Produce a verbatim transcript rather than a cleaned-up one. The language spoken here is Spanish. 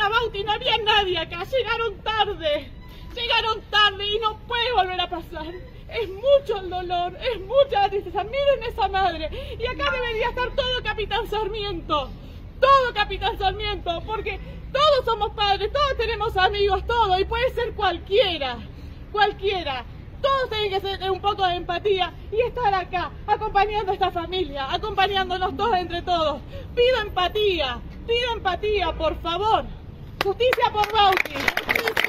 a Bauti, no había nadie acá, llegaron tarde, llegaron tarde y no puede volver a pasar. Es mucho el dolor, es mucha la tristeza. Miren esa madre. Y acá debería estar todo Capitán Sarmiento. Todo Capitán Sarmiento, porque todos somos padres, todos tenemos amigos, todos. Y puede ser cualquiera, cualquiera. Todos tienen que tener un poco de empatía y estar acá, acompañando a esta familia, acompañándonos todos entre todos. Pido empatía, pido empatía, por favor. Justicia por Bauti.